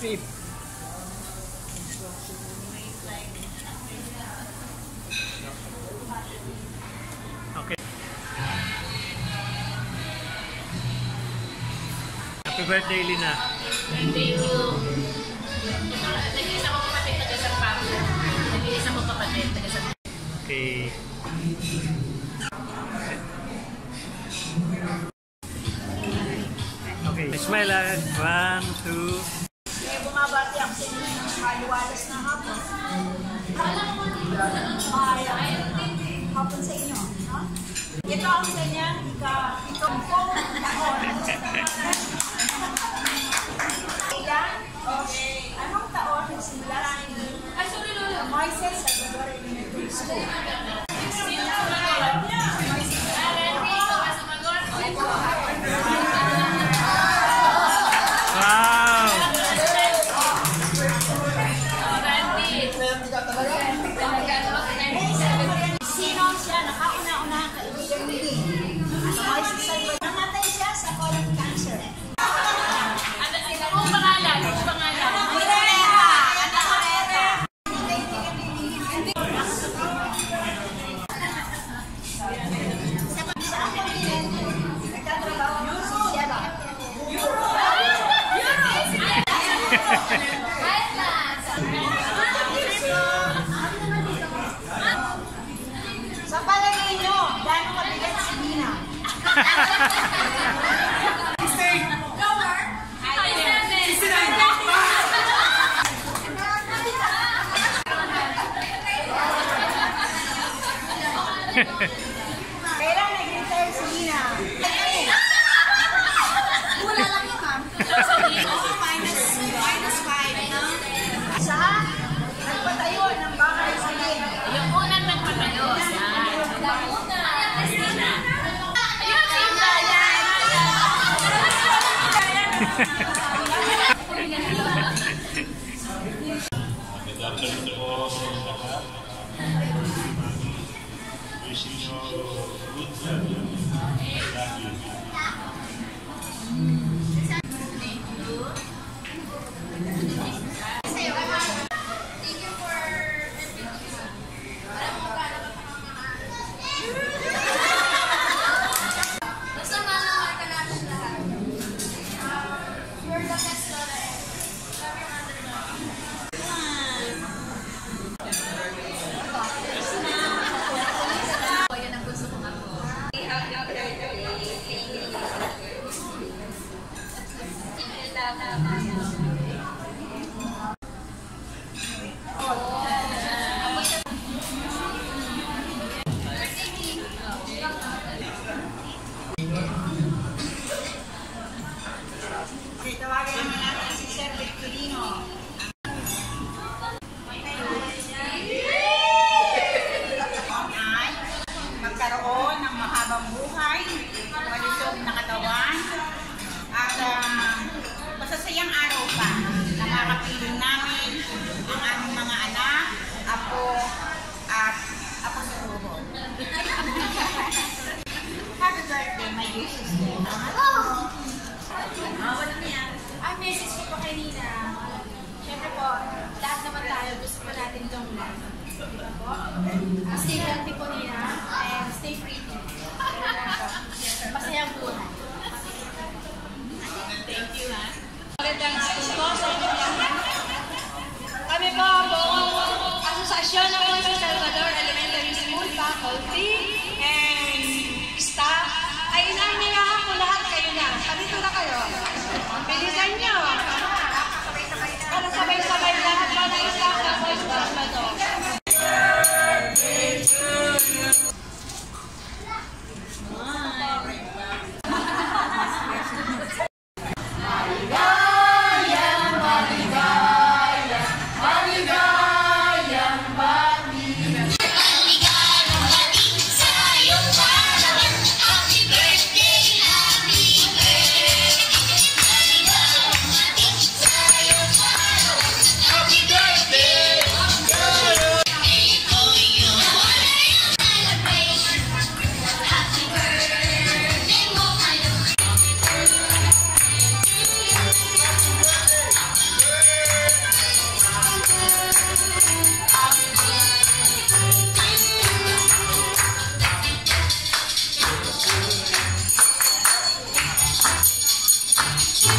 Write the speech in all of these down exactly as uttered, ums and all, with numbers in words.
Fifth. Okay. Happy birthday, Lina. Thank you. Nag-iisa ko kapatid taga San Pablo. Nag-iisa mo kapatid taga San Pablo. Okay. Okay. Smile lang. One, two. Eh, bumabati ako sa inyo ng maliwalas na hapon. Hapon sa inyo. No? Ito ang kanyang ika-ikampong taon. Ilan? Okay. Anong taon nagsimula sa inyo? Ay, sorry, Lola. Moises sa Gregor Elementary School. Sino siya? Nakauna-una ang kaibigan ni Lee. Moises sa Gregor. Namatay siya sa colon cancer. Ano sila? Kung pangalan? Kung pangalan? Moreta! Anak Moreta! Sa ang kontinente, nagtatrabaho ng si Sierra. Sa palagay nyo, gano'ng kabigat si Nina? Kailan nag-retire si Nina? Wala lang yun, ma'am. Minus, minus five, no? Sa nagpatayo ng bahay sa Nina. Yung unang nagpatayo. Tawagin naman natin si Sir Victorino. Ay, magkaroon ng mahabang buhay, malisog na katawan, at uh, masasayang araw pa. Nakakapiling namin ang aming mga anak, apo, at apo sa tubo. Happy birthday, my dear sister. Oh! Oh, wala na yan. Ang message ko po kay Nina, syempre po, lahat naman tayo gusto po natin itong life. Diba po? Uh, stay healthy po, Nina, and stay free. Masayang buhay. Thank you, ha? Magandang school po sa inyo lahat. Kami po ang buong asosasyon ng San Salvador Elementary School faculty and staff ay inaanyayahan po lahat kayo na. Dito na kayo. Bilisan nyo. Para sabay-sabay lahat ba ng staff ng San Salvador. Happy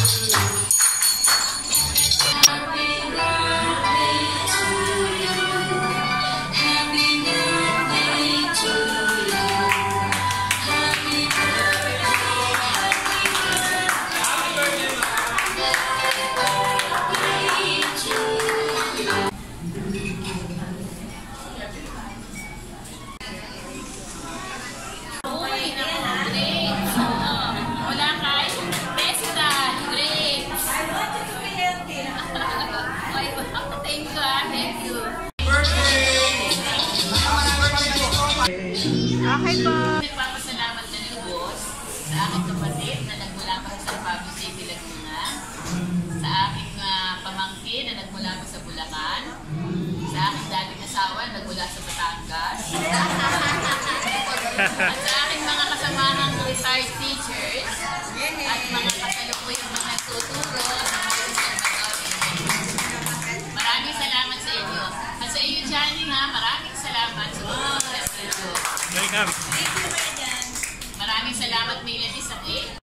Uy, naku, grapes. Oo. Wala kay Pestal, grapes. I want you to be healthy. Ay, thank you, ah. Thank you. Okay po. Nagpapasalamat na lubos sa aking kapatid na nagmula pa sa Baguio City, Laguna, sa aking ah, pamangkin na nagmula pa sa Bulacan, sa aking dating asawa na nagmula sa Batangas, at sa aking mga kasamahang retired teachers, at mga kasalukuyang mga nagtuturo sa mga Salvador. Maraming salamat sa inyo. At sa iyo, Johnny, ha, maraming salamat sa mga Welcome. Maraming salamat, Melody, sa cake.